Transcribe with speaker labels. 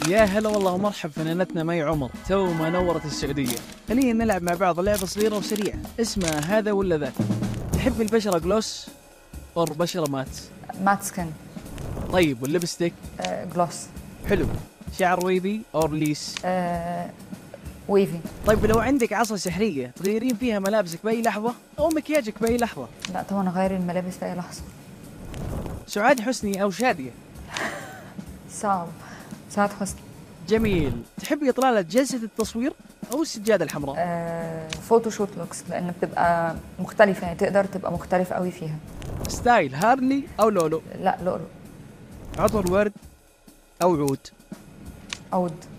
Speaker 1: يا هلا والله ومرحب فنانتنا مي عمر، تو ما نورت السعودية. خلينا نلعب مع بعض لعبة صغيرة وسريعة اسمها هذا ولا ذاك. تحبي البشرة جلوس أو بشرة مات؟
Speaker 2: مات سكن.
Speaker 1: طيب واللبستيك؟
Speaker 2: جلوس.
Speaker 1: حلو. شعر ويفي أو ليس؟
Speaker 2: ويفي.
Speaker 1: طيب لو عندك عصا سحرية تغيرين فيها ملابسك بأي لحظة أو مكياجك بأي لحظة؟
Speaker 2: لا طبعا اغير الملابس في اي لحظه.
Speaker 1: سعاد حسني أو شادية؟
Speaker 2: صعب. سعاد حسني.
Speaker 1: جميل. تحبي إطلالة جلسة التصوير أو السجادة الحمراء؟
Speaker 2: فوتوشوت لوكس لان بتبقى مختلفه، يعني تقدر تبقى مختلف قوي فيها.
Speaker 1: ستايل هارلي أو لولو؟
Speaker 2: لا لؤلؤ.
Speaker 1: عطر ورد أو عود؟
Speaker 2: عود.